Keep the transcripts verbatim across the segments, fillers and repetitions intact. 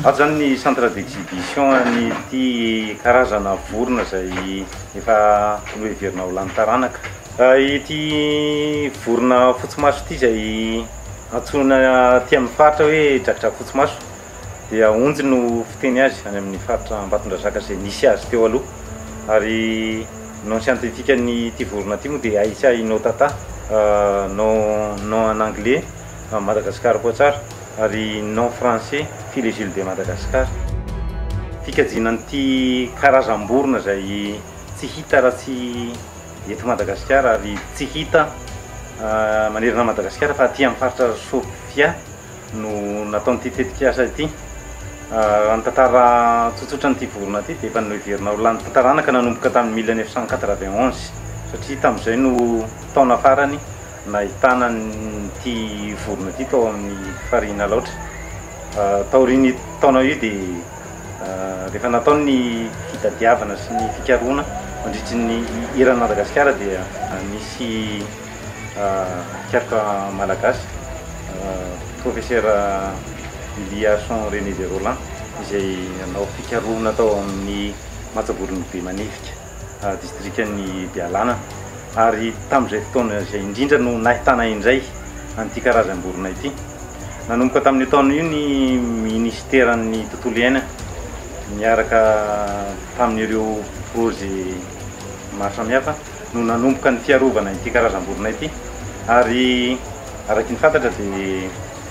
ato zany ny centre d'exhibition ny ity karazana vorona izay efa loheverina ho lany taranaka. Ity vorona fotsimaso ity izay antsoina aty amin'ny faritra hoe drakidraky fotsimaso dia onjy no fiteny azy any amin'ny faritra Ambatondrazaka izay nisy azy teo aloha. Ary nom scientifique ny ity vorona ity moa dia Aïssa inotata, nom nom en anglais Madagascar koa tsara, ary nom français Philégile de Madagascar. Fikajianan'ity karazam-borona izay tsy hita raha tsy eto Madagasikara ary tsy hita manerana Madagasikara fa aty amin'ny faritra Sofia no nataon'ity tetikasa ity. Ny tantara tsotsotra n'ity vorona ity dia efa noheverina ho lany taranaka nanomboka tamin'ny mille neuf cent quatre-vingt-onze satria tamin'izay no taona farany nahitana ity vorona ity tao amin'ny farina laotra. Taoriany taona io dia rehefa nataony ny fitadiavana sy ny fikarohana mandritry ny iran'i Madagasikara dia nisy mpiaroka malagasy professeur Iliasson René de Roland izay nanao fikarohana tao amin'ny Matsaboron'ny Be Manefika distrikan'ny Bealana. Ary tamin'izay fotoana izay indrindra no nahitana indray an'ity karazam-borona ity. Nanomboka tamin'ny taona io ny ministeran'ny tontolo iainana miaraka tamin'ireo projet maro samihafa no nanomboka ny fiarovana ity karazam-borona ity. Ary araky ny fantatra dia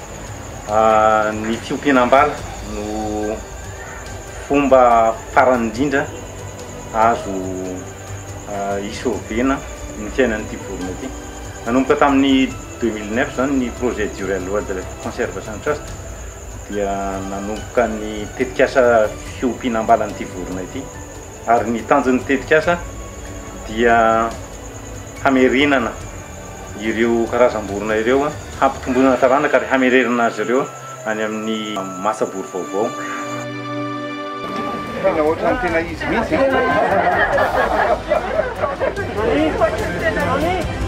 ny fiompianam-bala no fomba farany indrindra azo isauvena ny fiainan'ity vorona ity. Nanomboka tamin'ny deux mille neuf zany ny projet durée loi de la conservation trust dia nanomboka ny tetikasa fiompianam-balan'ity vorona ity. Ary ny tanjon'ny tetikasa dia hamerenana ireo karazam-borona ireo, hampitombona taranaka ary hamererana azy ireo any amin'ny masabory vaovao. Tena ohatrany tena izy mihitsy.